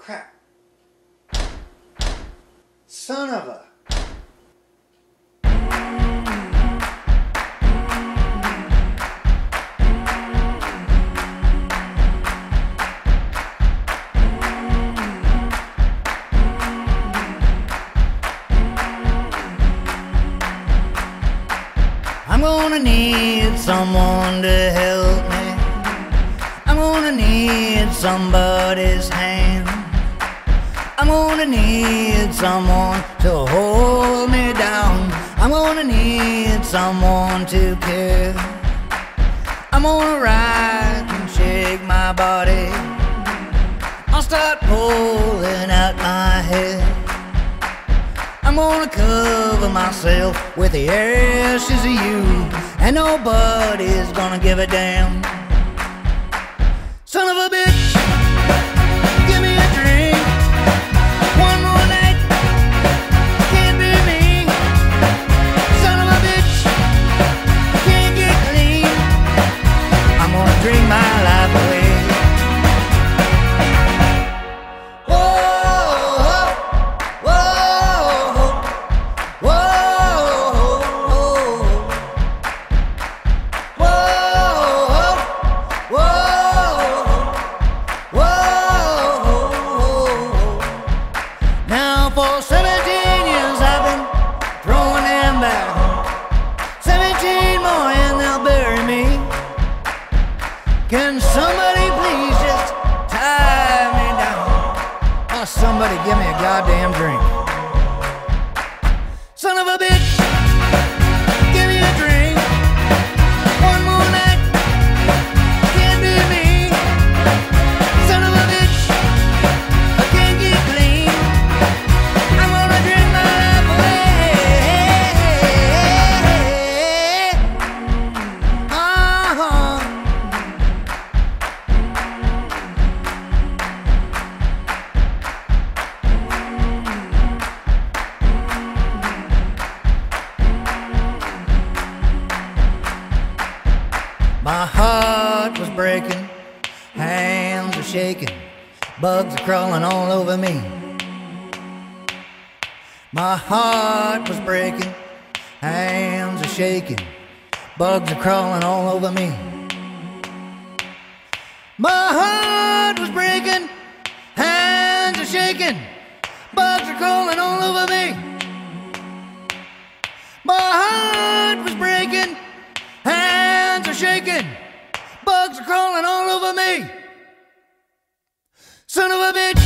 Crap. Son of a... I'm gonna need someone to help me. I'm gonna need somebody's hand. I'm gonna need someone to hold me down. I'm gonna need someone to care. I'm gonna ride and shake my body. I'll start pulling out my head. I'm gonna cover myself with the ashes of you, and nobody's gonna give a damn. Son of a bitch, give me a drink. One more night, can't be me. Son of a bitch, can't get clean. I'm gonna drink my life away. For 17 years I've been throwing them back. 17 more and they'll bury me. Can somebody please just tie me down? Or somebody give me a goddamn drink. Son of a bitch, give me a drink. One more night, can't be me. Son of a bitch, I can't get clean. My heart was breaking, hands were shaking, bugs are crawling all over me. My heart was breaking, hands are shaking, bugs are crawling all over me. My heart was breaking, hands are shaking, bugs are crawling all over me. My heart was breaking, hands are shaking, bugs are crawling all over me. Son of a bitch.